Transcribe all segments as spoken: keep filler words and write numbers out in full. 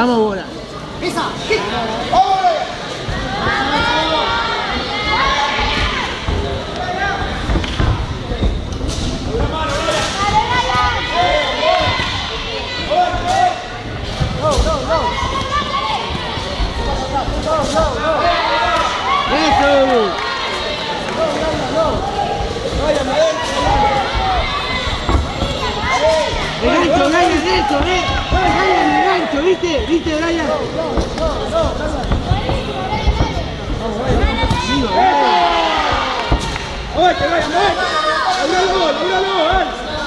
Vamos, bola. Esa. Eso. El gancho, Brian, eso, eh. Brian, el gancho, ¿viste? ¿Viste, Brian? ¡Muévete, Brian, muévete! ¡Logralo, logralo!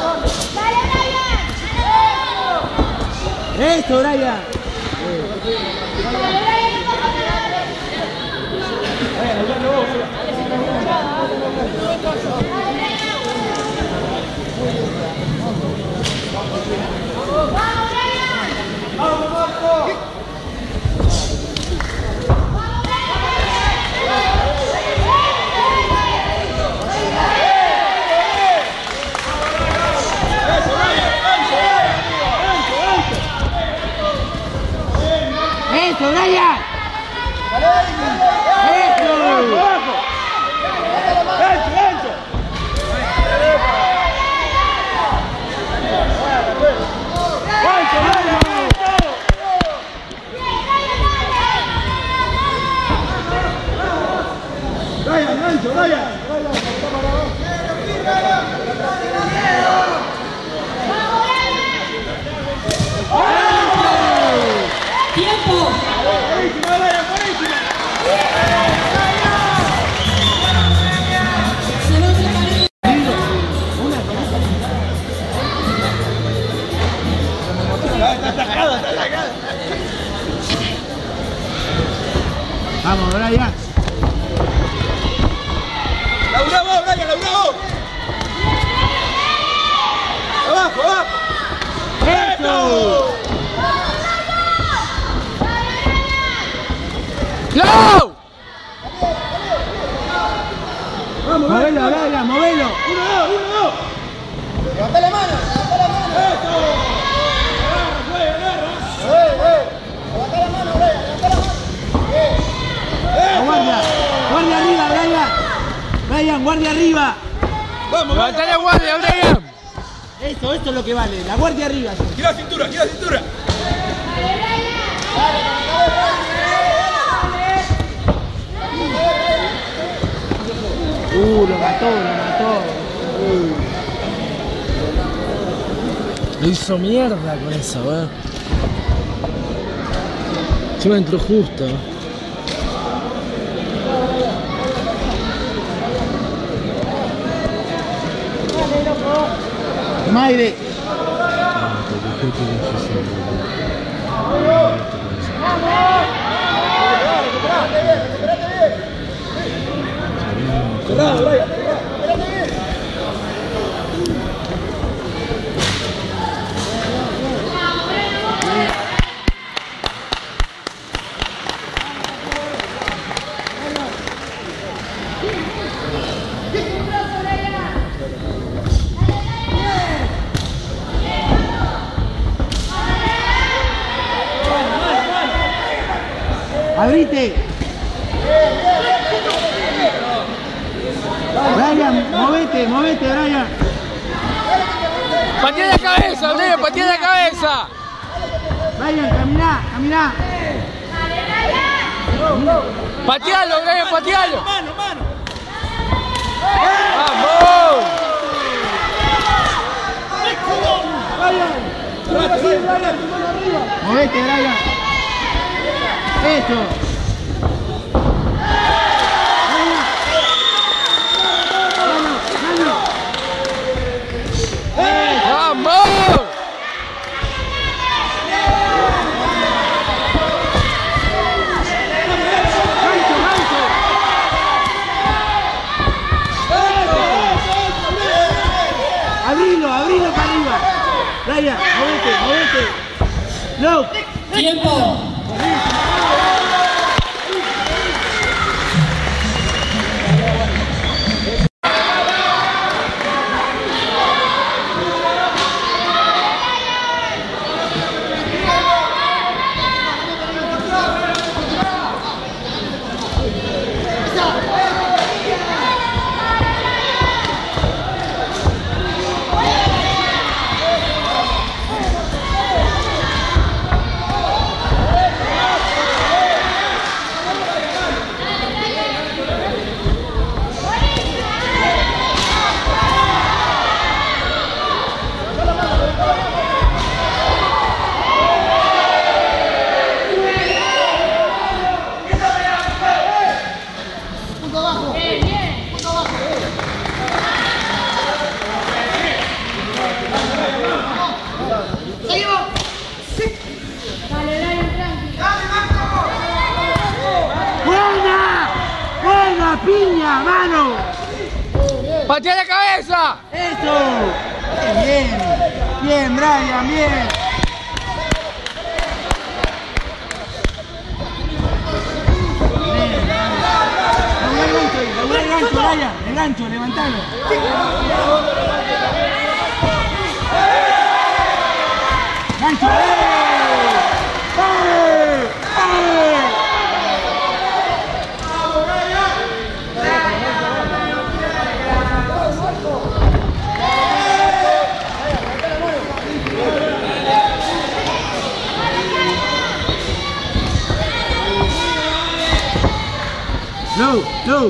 Eso, Brian. Eso, Brian. Brian, gancho, Brian. ¡Tiempo! Buenísima, Brian, buenísima. Se va a preparar. Está atajada, está atajada. Vamos, Brian. ¡Laura vos, Brian, laura vos! ¡Abajo, abajo! Eso. ¡No! ¡Vamos, Movelo, Brian, movelo. ¡Uno, dos, uno, dos! Levanta la mano, levanta la mano. ¡Eso! ¡Agarra, güey, agarra! Eh, eh. Levanta la mano, Brian, levanta la mano. Eh. Guardia. Guardia arriba, Brian. Brian, guardia arriba. ¡Vamos, ¡Levanta la guardia, Brian! Eso, esto es lo que vale. La guardia arriba. ¡Gira la cintura, gira la cintura! Uh, lo mató, lo mató. Lo hizo mierda con eso, weón. Se me entró justo. Maire. ¡Cerrado, Brian! Abrite. Brian, movete, movete, Brian. ¡Patea de cabeza, Brian! ¡Patea de cabeza! Brian, caminá, caminá. ¡Patealo, Brian! ¡Patealo! ¡Mano, mano! ¡Vamos! Movete, Brian. Eso. ¡Vamos! Abrilo, abrilo para arriba. Brian, movete, movete. No. ¡Tiempo! piña, mano. ¡Patea la cabeza! Eso. Bien, bien, Brian, bien. El gancho, Brian, el gancho, levantalo. Gancho, ¡eh! ¡Eh! ¡Eh! No, no.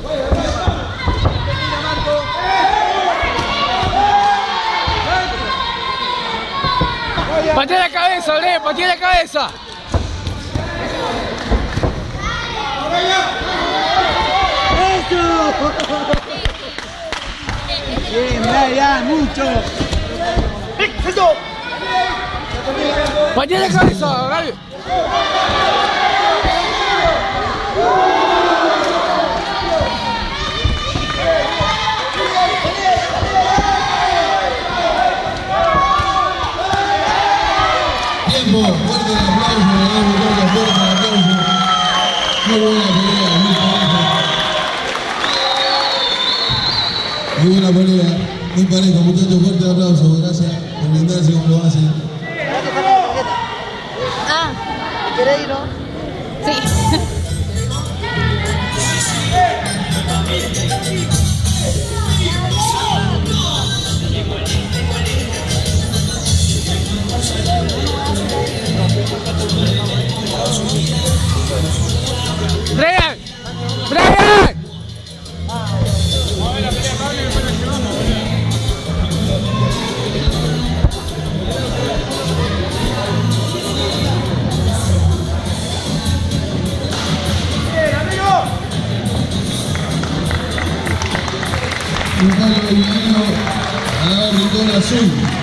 ¡Patea la cabeza, Ole! ¡Patea la cabeza! ¡Eso! Bien, Brian, mucho. ¡Eso! ¡Patea la cabeza, Gaby! Tiempo, fuerte el aplauso, le damos un fuerte aplauso. Muy buena pelea, muy pareja. Muy buena pelea, muy pareja, muchachos, fuerte el aplauso, gracias por brindarse como lo hacen. Ah, ¿querés ir, no? Sí. ¡Brian! ¡Brian! Un cambio de dinero a la Rincón Azul.